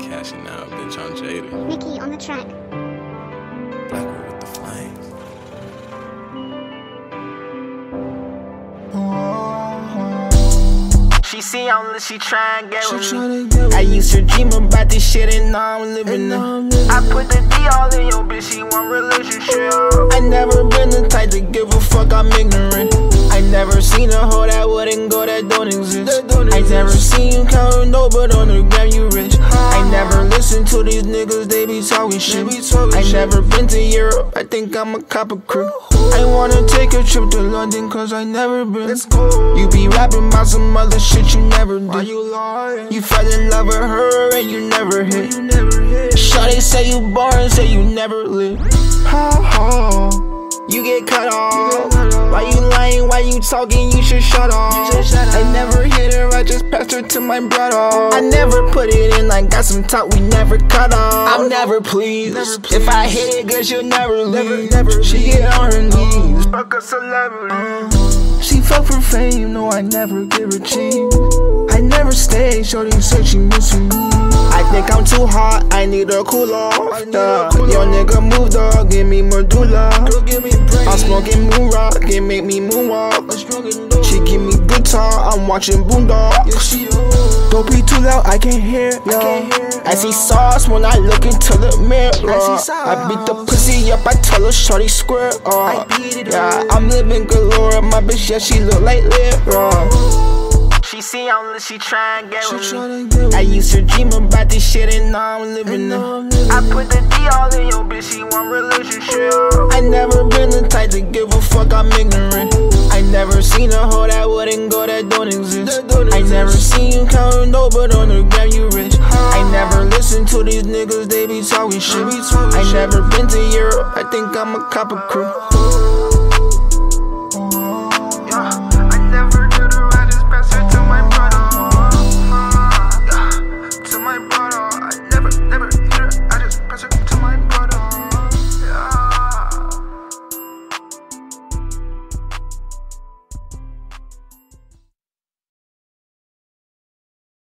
Cashing out, bitch, on Jada. Mickey on the track. Blackwood with the flames. She see I'm lit, she tryna get with me. I used to dream about this shit and now I'm living it. I put the D all in your bitch, she want relationship. I never been the type to give a fuck, I'm ignorant. I never seen a hoe that wouldn't go, that don't exist. I never seen you count no, but on the gram you rich. I never listen to these niggas, they be talking shit. I never been to Europe, I think I'm a copper crew. I wanna take a trip to London cause I never been. You be rapping about some other shit you never did. You fell in love with her and you never hit. Shawty say you boring, say you never live. You get cut off. Why you lying, why you talking, you should shut off. I never hit her, I just passed her to my brother. I never put it in, I got some talk, we never cut off. I'm never pleased. If I hit it good, she'll never leave. She get on her knees. Fuck a celebrity. She fuck for fame, no, I never give her cheese. I never stay, shorty said she missing me. I think I'm too hot, I need a cool off. Yo nigga move dog, give me medulla. I'm smoking moon rock, it make me moonwalk. She give me good talk, I'm watching Boondock. Don't be too loud, I can't hear ya. I see sauce when I look into the mirror. I beat the pussy up, I tell her shorty square. Yeah, I'm living galore, my bitch, yeah, she look like Lyra. She see I'm lit, she tryna get with me. I used to dream about this shit and now I'm living it. I put the D all in your bitch, she want relationship. I never been the type to give a fuck, I'm ignorant. I never seen a hoe that wouldn't go, that don't exist. I never seen you count no, but on the gram you rich. I never listen to these niggas, they be talking shit. I never been to Europe, I think I'm a copper crew.